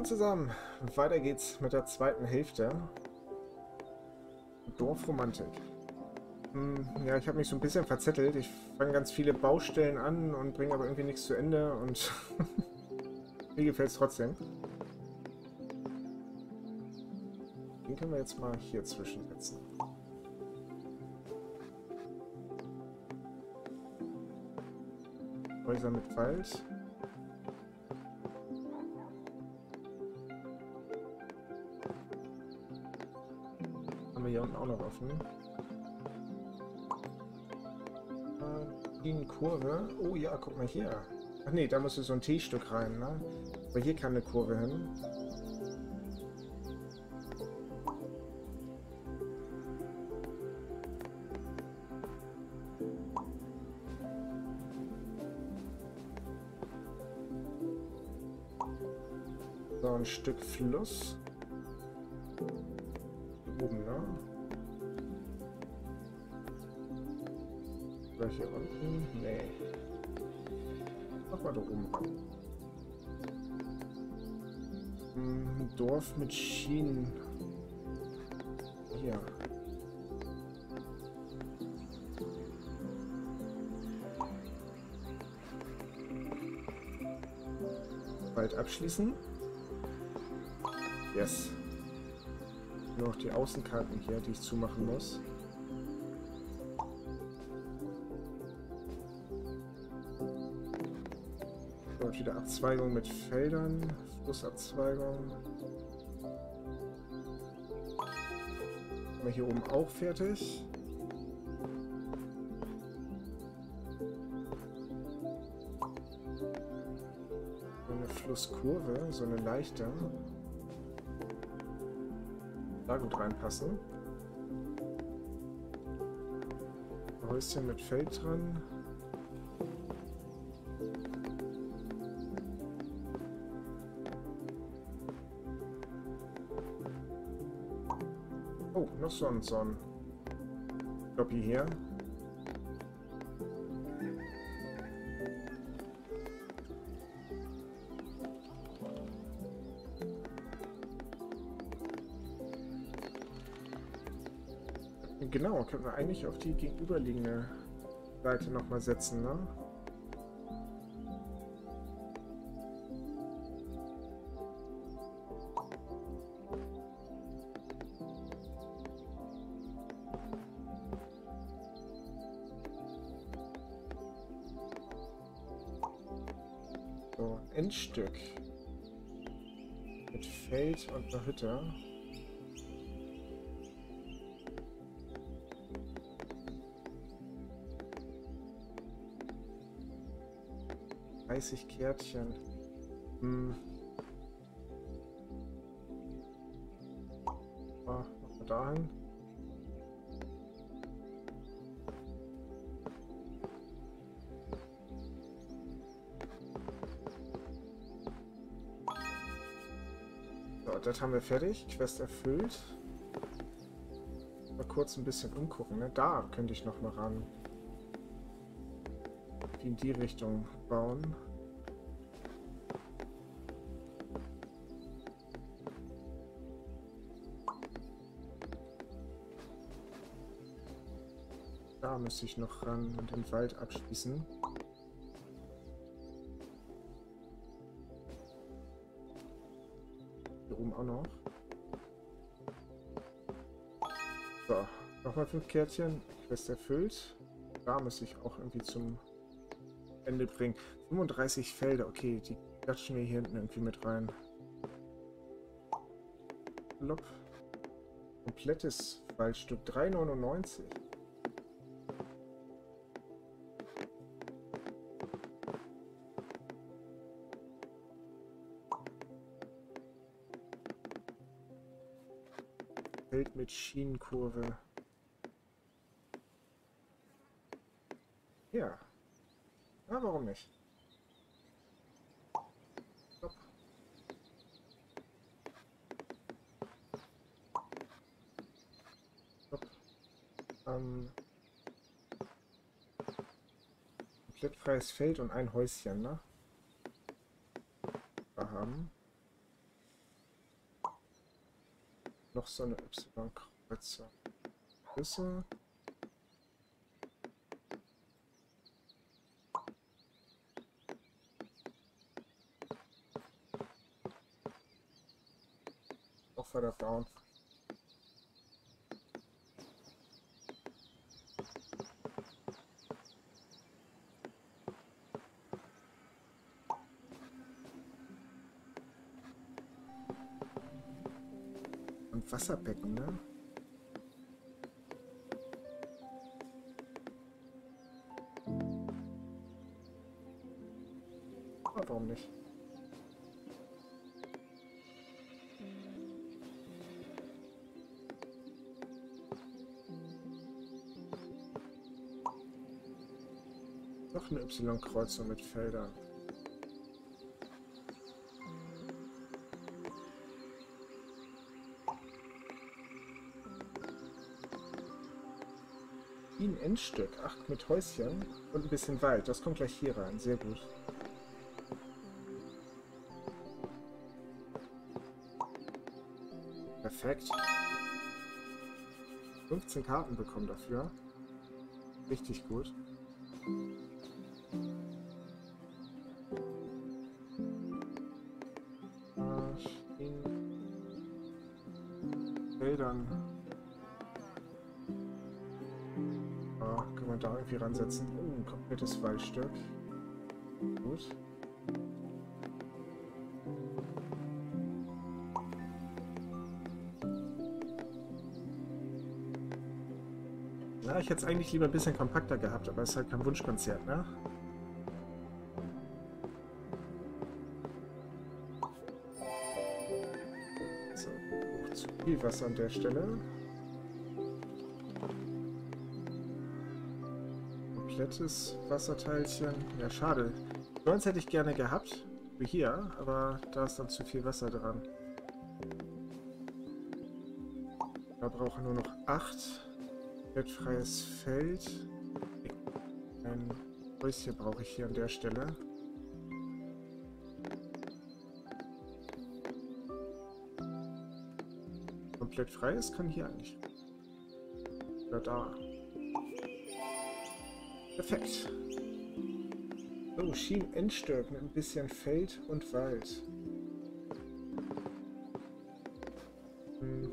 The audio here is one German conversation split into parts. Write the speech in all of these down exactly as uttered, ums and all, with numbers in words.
zusammen, weiter geht's mit der zweiten Hälfte. Dorfromantik. Hm, ja, ich habe mich so ein bisschen verzettelt. Ich fange ganz viele Baustellen an und bringe aber irgendwie nichts zu Ende und mir gefällt es trotzdem. Den können wir jetzt mal hier zwischensetzen. Häuser mit Wald. Haben wir hier unten auch noch offen. Äh, Kurve. Oh ja, guck mal hier. Ach nee, da musste so ein T-Stück rein, ne? Aber hier kann eine Kurve hin. So, ein Stück Fluss. Oben, ne? Oder hier unten? Nee. Mach mal da oben ran. Hm, Dorf mit Schienen. Hier. Wald abschließen. Yes. Nur noch die Außenkanten hier, die ich zumachen muss. Und wieder Abzweigung mit Feldern. Flussabzweigung. Haben wir hier oben auch fertig. So eine Flusskurve, so eine leichte. Da gut reinpassen. Häuschen mit Feld dran. Oh, noch so ein, so ein Lobby hier. Genau, können wir eigentlich auf die gegenüberliegende Seite nochmal setzen, ne? So, Endstück. Mit Feld und einer Hütte. dreißig Kärtchen. Hm. Ah, machen wir dahin. So, das haben wir fertig. Quest erfüllt. Mal kurz ein bisschen umgucken. Ne? Da könnte ich noch mal ran. In die Richtung bauen. Da müsste ich noch ran und den Wald abschließen. Hier oben auch noch. So, nochmal fünf Kärtchen. Quest erfüllt. Da müsste ich auch irgendwie zum Ende bringen. fünfunddreißig Felder, okay, die klatschen wir hier hinten irgendwie mit rein. Lopp. Komplettes Waldstück, drei neunundneunzig. Feld mit Schienenkurve. Ja. Na, warum nicht? Stopp. Stopp. Ähm. Komplett freies Feld und ein Häuschen, ne? Da haben. noch so eine Y-Kreuzer. Größe. Auch weiter bauen. Und Wasserbecken, ne? Aber warum nicht? Noch eine Y-Kreuzung mit Feldern. Wie ein Endstück. Ach, mit Häuschen und ein bisschen Wald. Das kommt gleich hier rein. Sehr gut. Perfekt. fünfzehn Karten bekommen dafür. Richtig gut. Feldern. Ah, kann man da irgendwie ransetzen? Oh, ein komplettes Waldstück. Gut. Na, ich hätte es eigentlich lieber ein bisschen kompakter gehabt, aber es ist halt kein Wunschkonzert, ne? So, hoch zu viel Wasser an der Stelle. Komplettes Wasserteilchen. Ja, schade. Sonst hätte ich gerne gehabt, wie hier, aber da ist dann zu viel Wasser dran. Da brauchen wir nur noch acht. Freies Feld. Ein Häuschen brauche ich hier an der Stelle. Komplett freies kann hier eigentlich. Oder da. Perfekt. So, Schienen-Endstück mit ein bisschen Feld und Wald. Hm.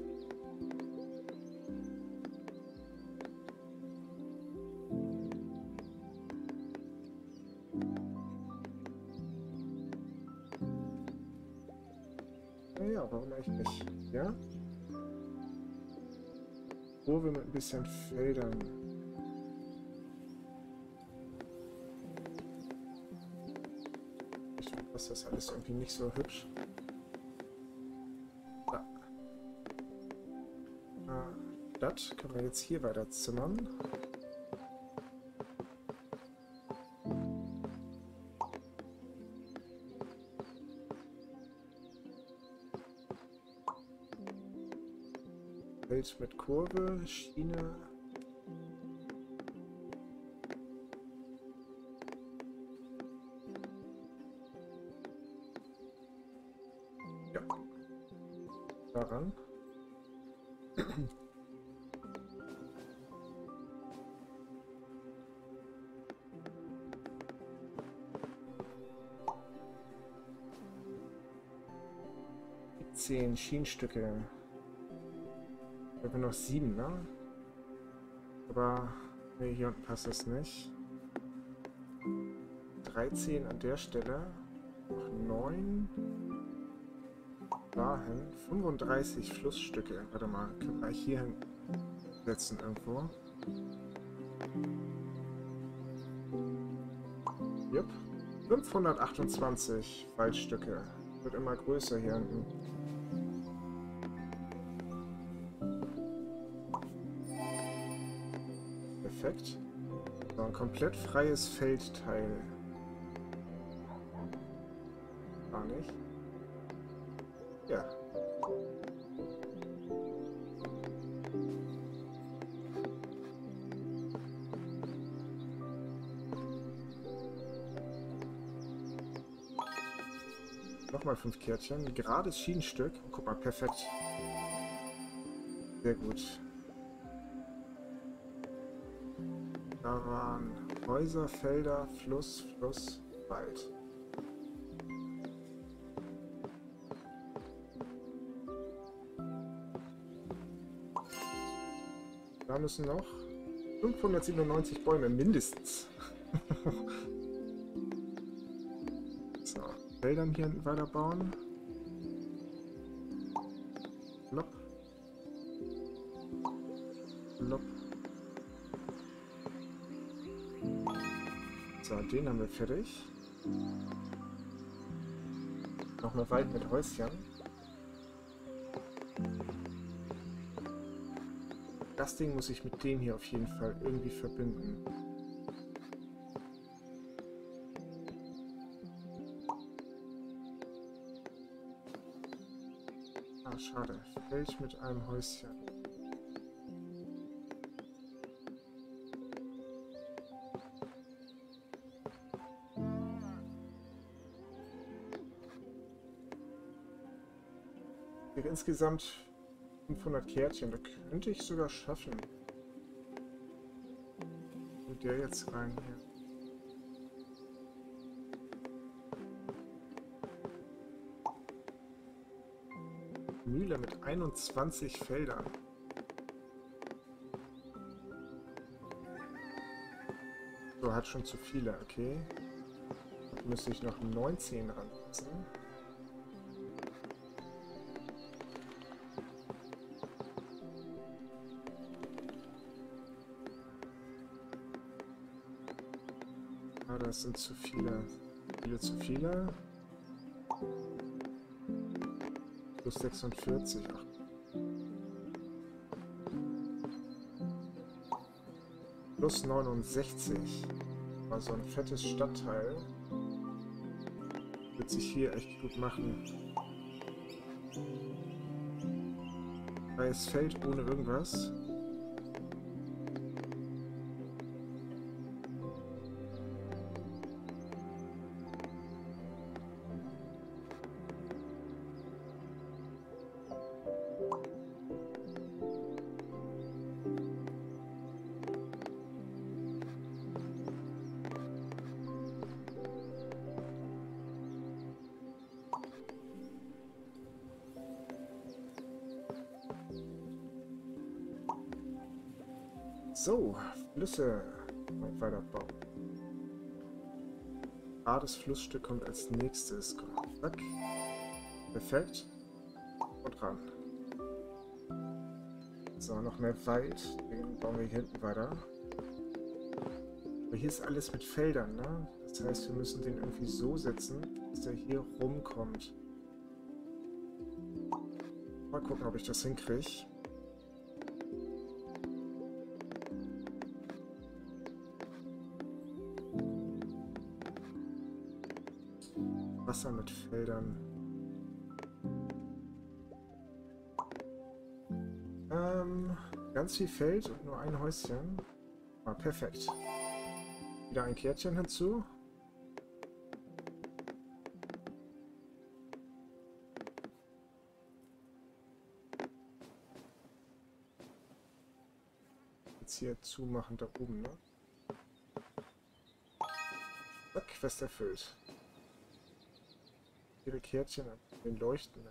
Naja, warum eigentlich nicht? Ja? Kurve mit ein bisschen Feldern. Ich finde das alles irgendwie nicht so hübsch. Da. Ah, das können wir jetzt hier weiter zimmern. Feld mit Kurve, Schiene. Ja. Daran. Zehn Schienenstücke. Wir haben noch sieben, ne? Aber nee, hier unten passt das nicht. dreizehn an der Stelle. Noch neun. Dahin. fünfunddreißig Flussstücke. Warte mal, können wir hier hinsetzen irgendwo? Jupp. fünfhundertachtundzwanzig Waldstücke. Wird immer größer hier hinten. Perfekt. So, ein komplett freies Feldteil. Gar nicht. Ja. Nochmal fünf Kärtchen. Gerades Schienenstück. Guck mal, perfekt. Sehr gut. Da waren Häuser, Felder, Fluss, Fluss, Wald. Da müssen noch fünfhundertsiebenundneunzig Bäume mindestens. So, Feldern hier hinten weiterbauen. Lopp. Lopp. So, den haben wir fertig. Noch mehr Wald mit Häuschen. Das Ding muss ich mit dem hier auf jeden Fall irgendwie verbinden. Ah, schade. Feld mit einem Häuschen. Wäre insgesamt fünfhundert Kärtchen, da könnte ich sogar schaffen. Und der jetzt rein hier. Mühle mit einundzwanzig Feldern. So, hat schon zu viele, okay. Da müsste ich noch neunzehn ransetzen. Ah, das sind zu viele. Viele zu viele. Plus sechsundvierzig. Ach. Plus neunundsechzig. War so ein fettes Stadtteil. Wird sich hier echt gut machen. Freies Feld ohne irgendwas. So, Flüsse weiterbauen. Ah, das Flussstück kommt als nächstes. Zack. Perfekt. Und ran. So, noch mehr Wald. Den bauen wir hier hinten weiter. Aber hier ist alles mit Feldern, ne? Das heißt, wir müssen den irgendwie so setzen, dass der hier rumkommt. Mal gucken, ob ich das hinkriege. Wasser mit Feldern. Ähm, ganz viel Feld und nur ein Häuschen. Ah, perfekt. Wieder ein Kärtchen hinzu. Jetzt hier zumachen da oben, ne? Zack, Quest erfüllt. Ihre Kärtchen an den Leuchten.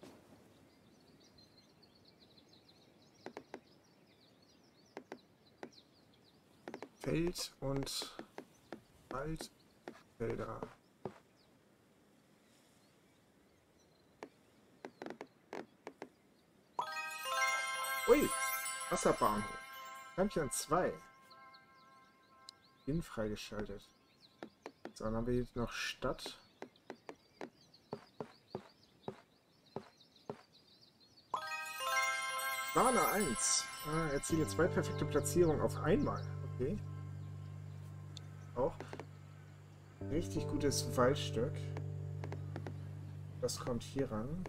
Feld und Waldfelder. Ui, Wasserbahnhof. Champion zwei. Bin freigeschaltet. So, dann haben wir jetzt noch Stadt. Plane eins. Ah, erziele zwei perfekte Platzierungen auf einmal. Okay. Auch richtig gutes Waldstück. Das kommt hier ran.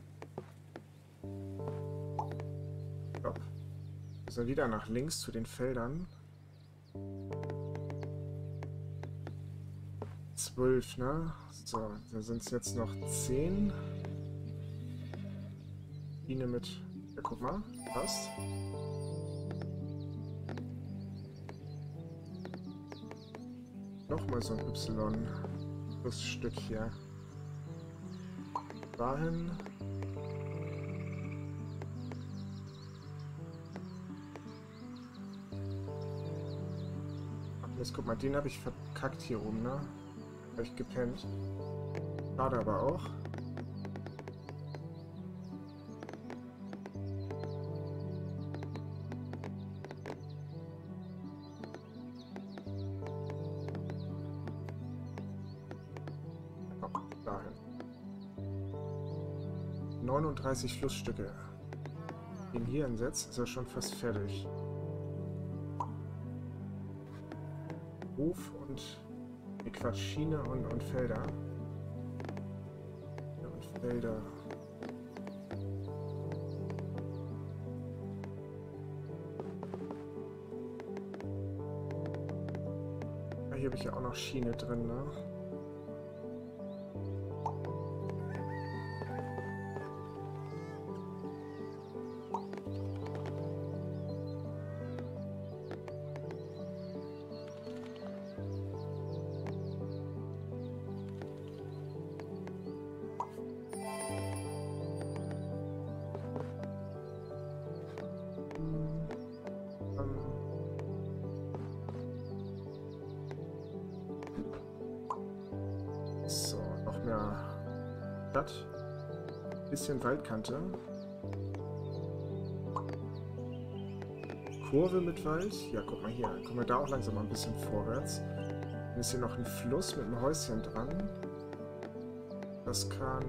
Stopp. Also wieder nach links zu den Feldern. Zwölf, ne? So, da sind es jetzt noch zehn. Biene mit Ja, guck mal. Passt. Nochmal so ein Y. Das Stück hier. Dahin. Jetzt guck mal, den habe ich verkackt hier oben, ne? Habe ich gepennt. Schade aber auch. Oh, dahin. neununddreißig Flussstücke. Den hier hinsetzt, ist er schon fast fertig. Hof und die Quatsch, Schiene und, und Felder. Ja, und Felder. Ja, hier habe ich ja auch noch Schiene drin, ne? So, noch mehr Stadt. Bisschen Waldkante. Kurve mit Wald. Ja, guck mal hier. Kommen wir da auch langsam mal ein bisschen vorwärts. Dann ist hier noch ein Fluss mit einem Häuschen dran. Das kann...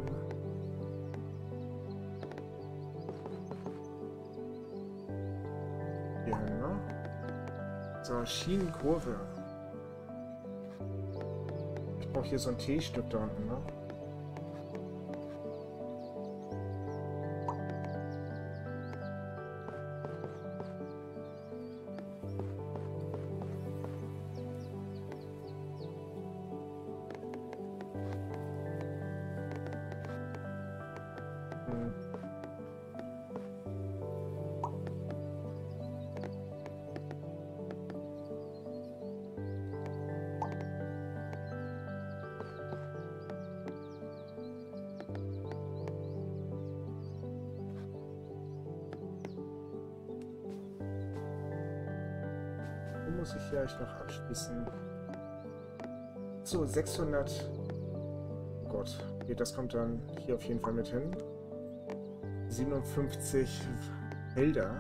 hier hin, ne? So, Schienenkurve. Ich brauche hier so ein T-Stück da unten, ne? Hm. Muss ich vielleicht noch abschließen. So, sechshundert. Oh Gott. Okay, das kommt dann hier auf jeden Fall mit hin. siebenundfünfzig Felder.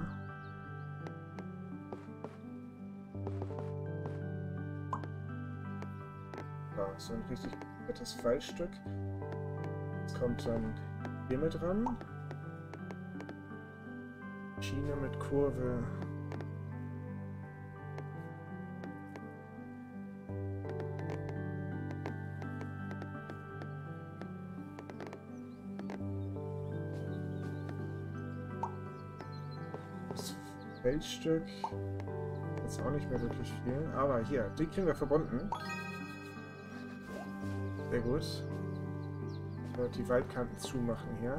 Ja, so ein richtig fettes Waldstück. Das kommt dann hier mit ran. Schiene mit Kurve. Feldstück. Jetzt auch nicht mehr wirklich viel. Aber hier, die kriegen wir verbunden. Sehr gut. So, die Waldkanten zumachen hier.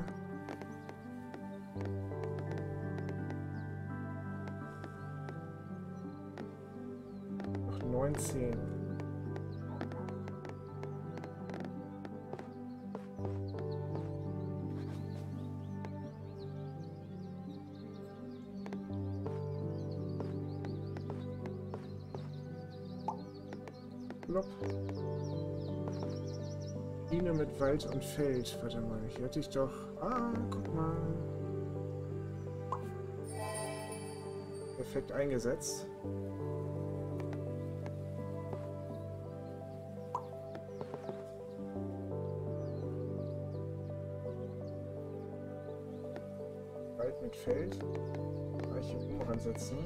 Noch neunzehn. Schiene mit Wald und Feld. Warte mal, hier hatte ich doch... Ah, guck mal. Perfekt eingesetzt. Wald mit Feld. Gleich oben ransetzen.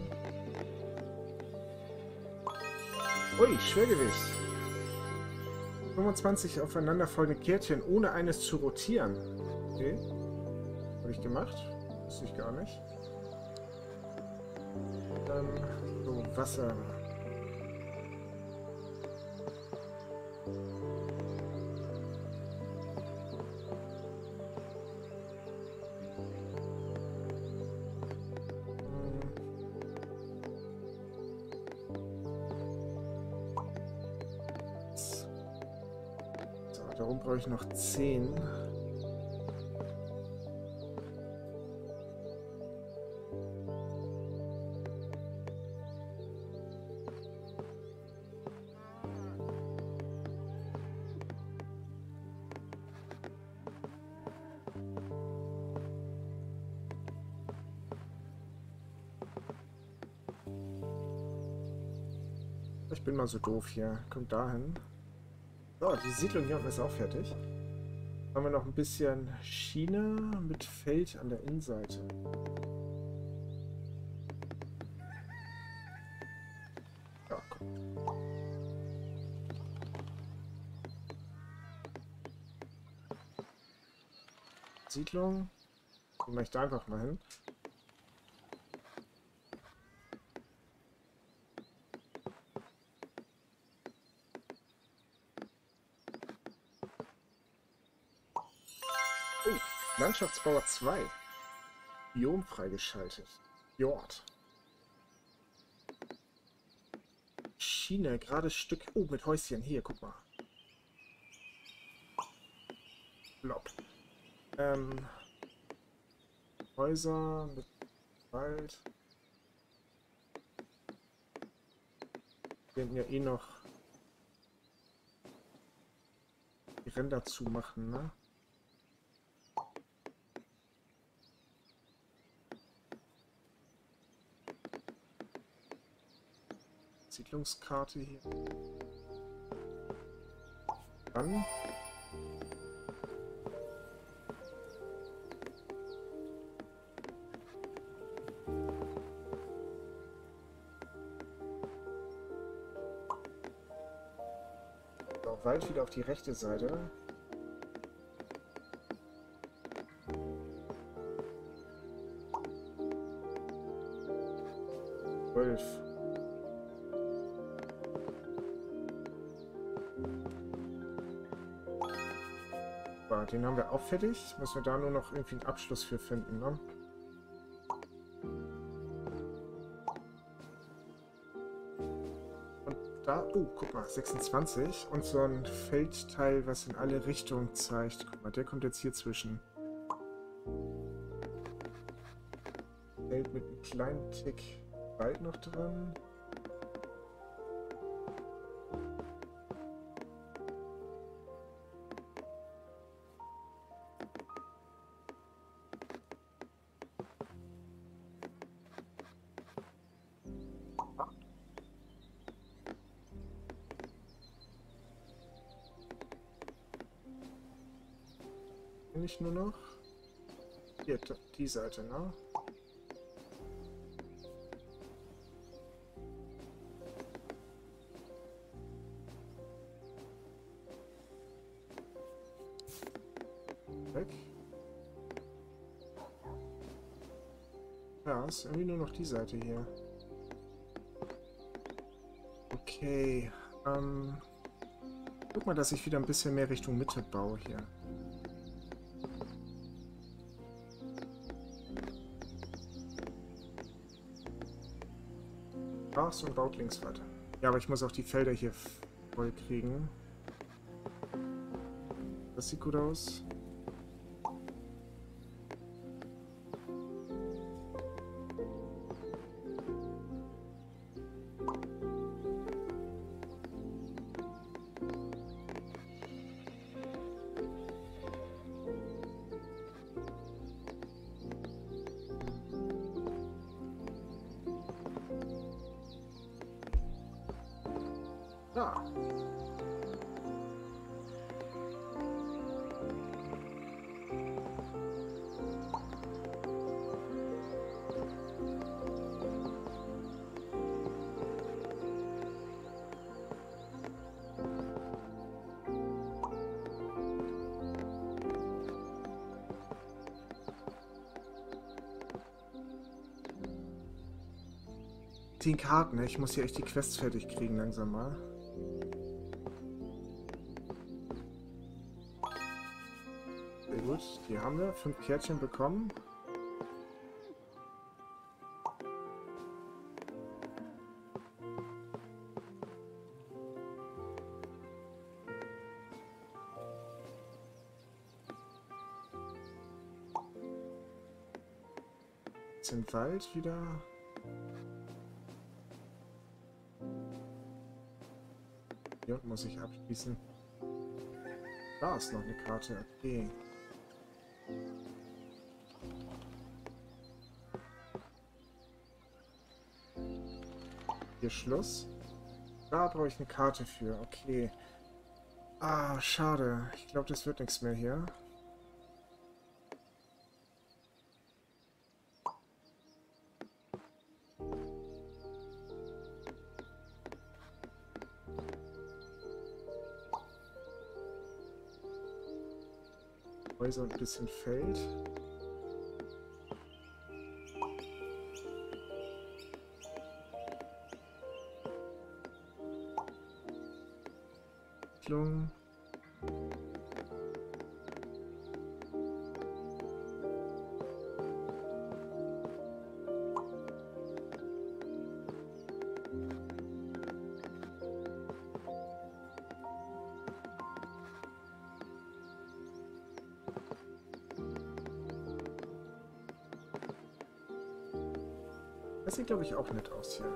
Ui, Schwergewicht. fünfundzwanzig aufeinanderfolgende Kärtchen, ohne eines zu rotieren. Okay. Habe ich gemacht. Wusste ich gar nicht. Dann so Wasser. Darum brauche ich noch zehn. Ich bin mal so doof hier. Kommt dahin. So, die Siedlung hier unten ist auch fertig. Haben wir noch ein bisschen Schiene mit Feld an der Innenseite. Ja, komm. Siedlung. Die mache ich da einfach mal hin. Oh, Landschaftsbauer zwei. Biom freigeschaltet. Jord. Schiene, gerades Stück. Oh, mit Häuschen. Hier, guck mal. Blob. Ähm, Häuser mit Wald. Wir werden ja eh noch die Ränder zumachen, ne? Siedlungskarte hier. Dann so, Wald wieder auf die rechte Seite. Zwölf. Den haben wir auch fertig. Müssen wir da nur noch irgendwie einen Abschluss für finden, ne? Und da, oh, guck mal, sechsundzwanzig. Und so ein Feldteil, was in alle Richtungen zeigt. Guck mal, der kommt jetzt hier zwischen. Feld mit einem kleinen Tick Wald noch drin. Nicht nur noch. Hier, die Seite, ne? Weg. Ja, ist irgendwie nur noch die Seite hier. Okay. Ähm. Guck mal, dass ich wieder ein bisschen mehr Richtung Mitte baue hier. Ach, und baut links weiter. Ja, aber ich muss auch die Felder hier voll kriegen. Das sieht gut aus. Ja. Zehn Karten, ne? Ich muss hier echt die Quests fertig kriegen langsam mal. Sehr gut, die haben wir. Fünf Kärtchen bekommen. bisschen Wald wieder. Hier unten muss ich abschließen. Da ist noch eine Karte. Okay. Hier Schluss. Da brauche ich eine Karte für. Okay. Ah, schade. Ich glaube, das wird nichts mehr hier. Häuser und ein bisschen Feld. Entwicklung. Das sieht, glaube ich, auch nett aus hier.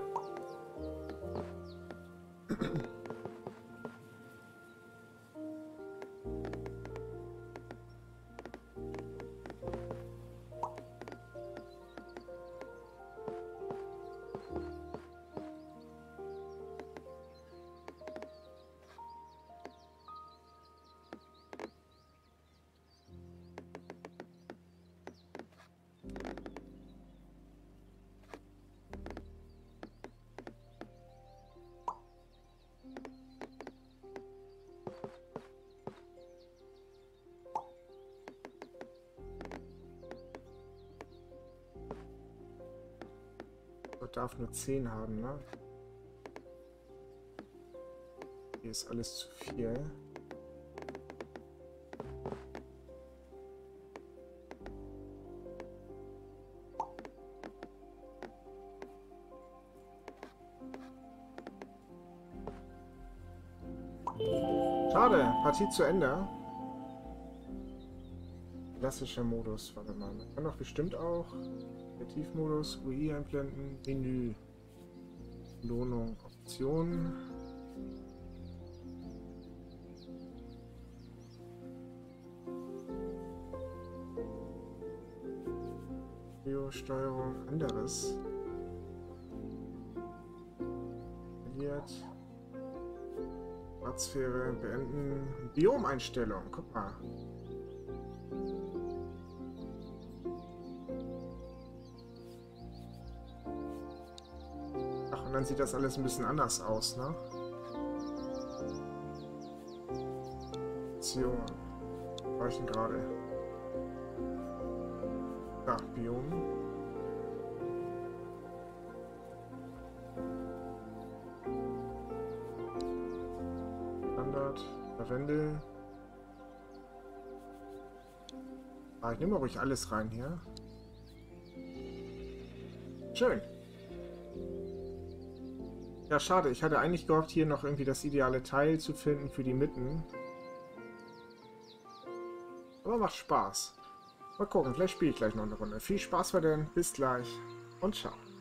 Darf nur zehn haben, ne? Hier ist alles zu viel. Schade, Partie zu Ende. Klassischer Modus, warte mal. Man kann doch bestimmt auch Kreativmodus, U I einblenden, Menü, Belohnung, Optionen. Steuerung, anderes. Verliert. Privatsphäre beenden. Biomeinstellung, guck mal. Und dann sieht das alles ein bisschen anders aus, ne? Option. Reichen gerade. Dachbiom. Standard. Lavendel. Ah, ich nehme ruhig alles rein hier. Schön. Ja, schade. Ich hatte eigentlich gehofft, hier noch irgendwie das ideale Teil zu finden für die Mitten. Aber macht Spaß. Mal gucken, vielleicht spiele ich gleich noch eine Runde. Viel Spaß weiterhin. Bis gleich und ciao.